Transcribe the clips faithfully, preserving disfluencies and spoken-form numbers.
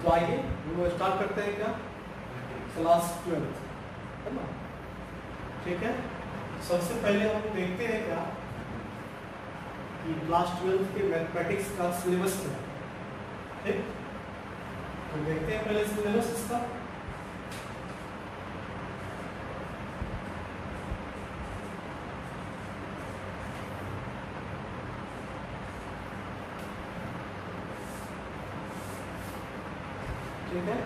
तो आइए हम लोग स्टार्ट करते हैं क्या, क्लास ट्वेल्थ है ना। ठीक है, सबसे पहले हम देखते हैं क्या कि क्लास ट्वेल्थ के मैथमेटिक्स का सिलेबस क्या है। ठीक, तो देखते हैं पहले सिलेबस इसका। ठीक है,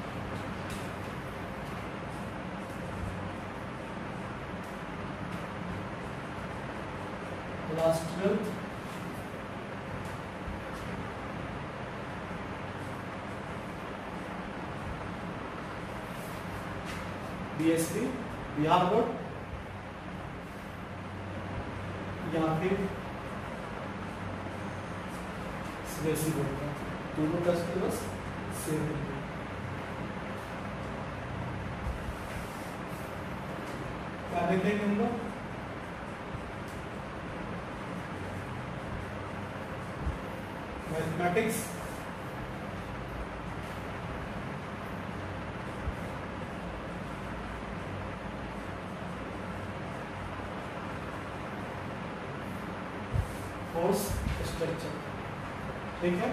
class twelfth BSc Bihar board या फिर सीबीएसई बोर्ड का, दोनों का सिलेबस सेम है। क्या देखेंगे हम लोग, मैथमेटिक्स फोर्स स्ट्रक्चर। ठीक है,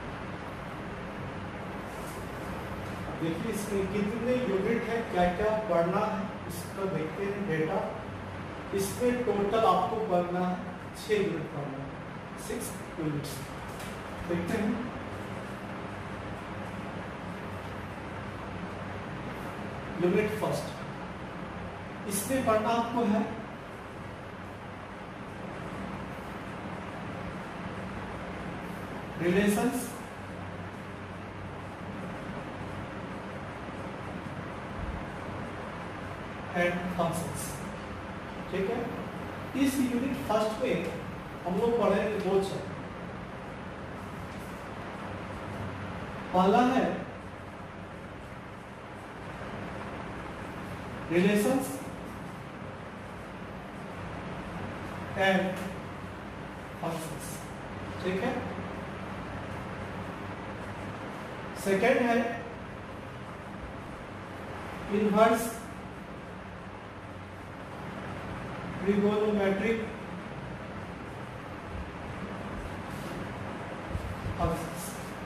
देखिए इसमें कितने यूनिट है, क्या क्या पढ़ना है इसका देखते हैं डेटा। इसमें टोटल आपको पढ़ना है छह यूनिट पढ़ना है, सिक्स यूनिट्स। देखते हैं, यूनिट फर्स्ट, इसमें पढ़ना आपको है रिलेशंस एंड फंक्शंस। ठीक है, इस यूनिट फर्स्ट में हम लोग पढ़ेंगे दो चैप्टर। पहला है रिलेशंस एंड फंक्शंस। ठीक है, सेकेंड है इनवर्स ट्रिगोनोमेट्रिक फंक्शंस।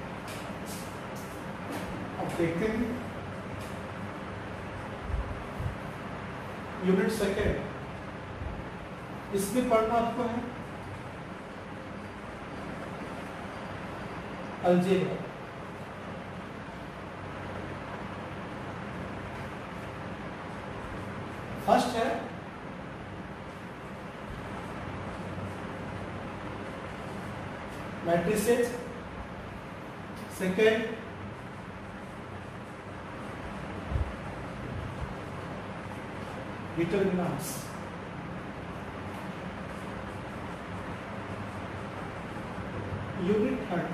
अब देखते हैं यूनिट सेकेंड, इसमें पढ़ना आपको है अलजेब्रा। फर्स्ट है matrices, second determinants. Unit third,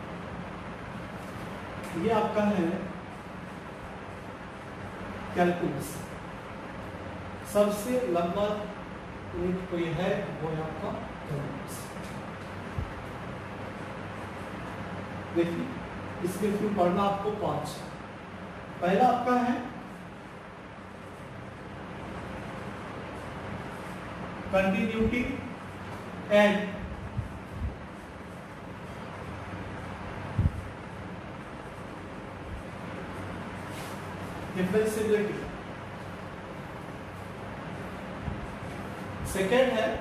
ये आपका है कैलकुलस। सबसे लंबा यूनिट कोई है वो है आपका कैलकुलस। देखिए इसमें फिर पढ़ना आपको पांच। पहला आपका है कंटिन्यूटी एंड डिफरेंशिएबिलिटी। सेकेंड है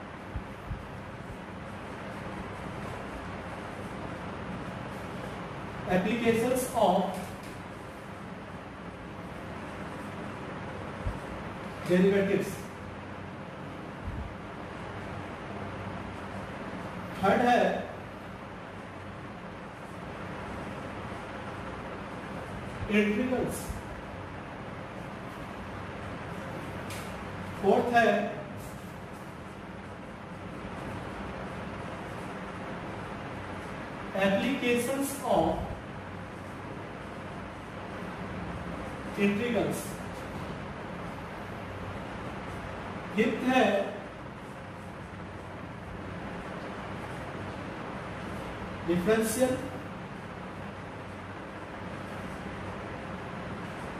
applications of derivatives। थर्ड है इंटीग्रल्स। फोर्थ है applications of इंटीग्रल्स। फिफ्थ है डिफरेंशियल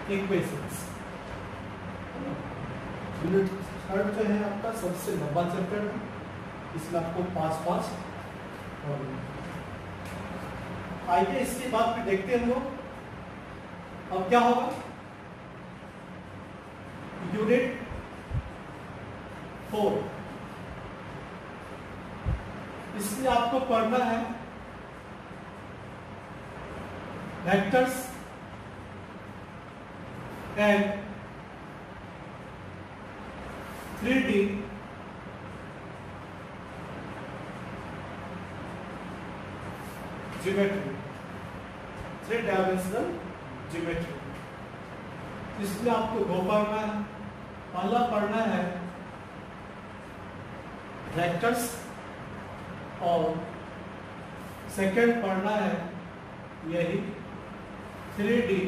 इक्वेशंस। यूनिट थर्ड जो है आपका सबसे लंबा चैप्टर है, इसमें आपको पांच पांच और आइए इसके बाद फिर देखते हैं हम लोग अब क्या होगा। यूनिट फोर, इसमें आपको पढ़ना है vectors and three D geometry, three dimensional geometry. इसमें आपको दो पढ़ना है। पहला पढ़ना है वेक्टर्स और सेकंड पढ़ना है यही थ्री डी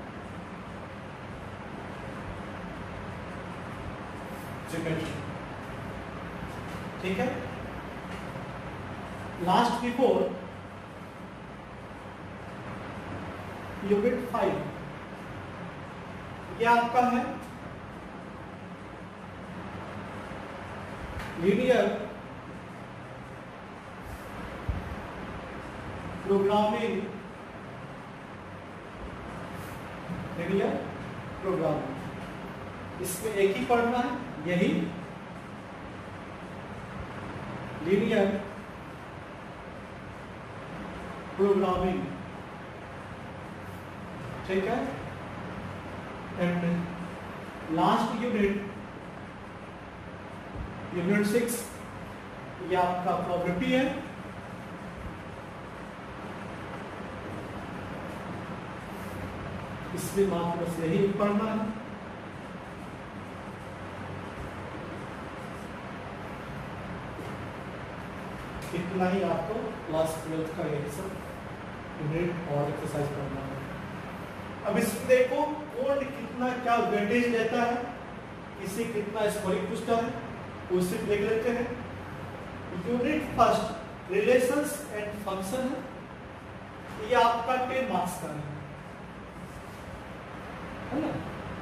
ज्योमेट्री। ठीक है, लास्ट बिफोर यूनिट फाइव, ये आपका है लीनियर प्रोग्रामिंग, लीनियर प्रोग्रामिंग। इसमें एक ही पढ़ना है यही लीनियर प्रोग्रामिंग। ठीक है, and last unit unit six, ये आपका प्रॉपर्टी है। इसमें मात्र बस यही पढ़ना है। इतना ही आपको क्लास ट्वेल्थ का यही सब यूनिट और एक्सरसाइज करना है। अब इसमें देखो कौन कितना क्या वेटेज लेता है, किसी कितना स्कोरिंग पूछता है, उससे देख लेते हैं। Unit first relations and function है, ये आपका टेन मार्क्स का है, है ना।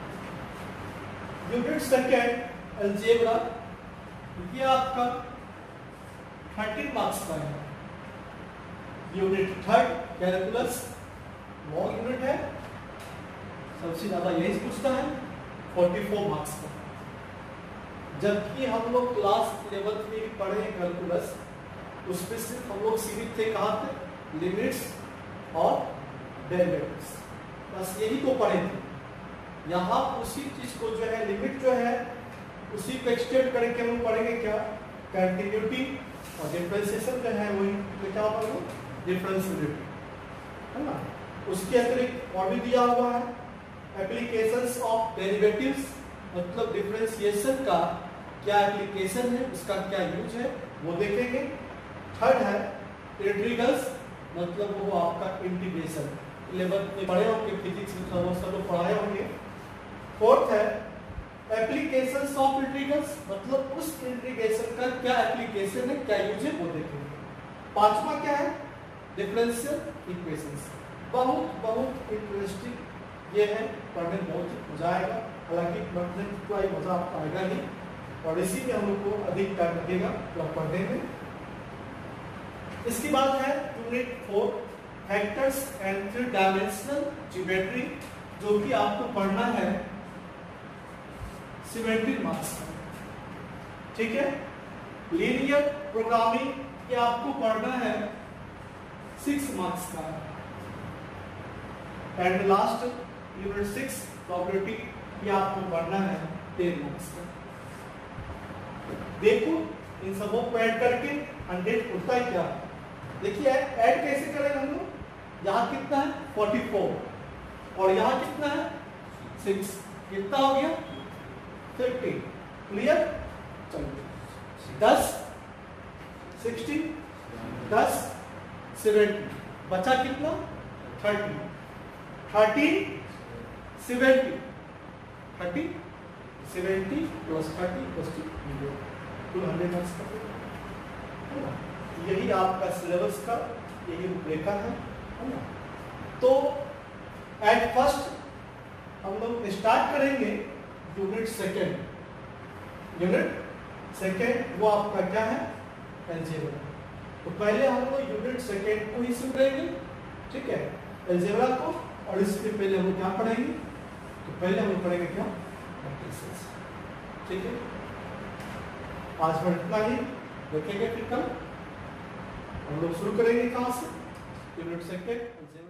यूनिट सेकेंड अलजेब्रा, ये आपका थर्टीन मार्क्स का है। Unit third calculus, long unit है, सबसे ज्यादा यही पूछता है, चौवालीस मार्क्स का। जबकि हम लोग क्लास इलेवेंथ में भी पढ़े हैं कैलकुलस, उसमें सिर्फ हम लोग सीमित थे कहाँ पे, लिमिट्स और डेरिवेटिव्स, बस यही तो पढ़े थे। यहाँ उसी चीज को जो है लिमिट जो है उसी को एक्सटेंड करके हम लोग पढ़ेंगे क्या, कंटिन्यूटी और डिफरेंशिएशन जो है वही क्या पढ़ेंगे, डिफरेंशिएबिलिटी, है ना। उसके अतिरिक्त और भी दिया हुआ है एप्लीकेशंस ऑफ डेरिवेटिव्स, मतलब डिफरेंशिएशन का क्या एप्लीकेशन है, उसका क्या यूज है वो देखेंगे। थर्ड है इंटीग्रल्स, मतलब वो आपका इंटीग्रेशन, इलेवेंथ में पढ़े होंगे, फिजिक्स में थोड़ा सब लोग पढ़ाए होंगे। फोर्थ है एप्लीकेशंस ऑफ इंटीग्रल्स, मतलब उस इंटीग्रेशन का क्या एप्लीकेशन है, क्या यूज है वो देखेंगे। पांचवा क्या है, डिफरेंशियल इक्वेशंस। बहुत बहुत इंटरेस्टिंग ये है, पढ़ने में बहुत मजा आएगा, हालांकि पढ़ने में कोई मजा आपको आएगा नहीं, और इसी में हम लोग को अधिक टाइम लगेगा पढ़ने में। इसके बाद है unit four vectors and three dimensional geometry, जो कि आपको पढ़ना है सेवेंटी मार्क्स का। ठीक है, लीनियर प्रोग्रामिंग ये आपको पढ़ना है सिक्स मार्क्स का। And last unit six property, ये आपको पढ़ना है टेन मार्क्स का। देखो इन सबों को ऐड करके हंड्रेड होता है क्या, देखिए ऐड कैसे करेंगे हम लोग। यहाँ कितना है चौवालीस और यहाँ कितना है सिक्स, कितना हो गया फिफ्टी। क्लियर, चलिए दस सिक्सटी, दस सेवेंटी, बचा कितना thirty, thirty seventy, thirty seventy plus thirty plus two hundred marks का। यही आपका सिलेबस का यही रूपरेखा है, है ना। तो एट फर्स्ट हम लोग स्टार्ट करेंगे यूनिट सेकेंड। यूनिट सेकेंड वो आपका क्या है, अलजेब्रा। तो पहले हम लोग यूनिट सेकेंड को ही शुरू करेंगे, ठीक है, अलजेब्रा को। और इसके पहले हम क्या पढ़ेंगे, तो पहले हम पढ़ेंगे क्या, मैट्रिसेस, ठीक है। आज पर इतना ही देखेंगे, फिर कल हम लोग शुरू करेंगे कहाँ से, यूनिट सेकेंड अलजेब्रा।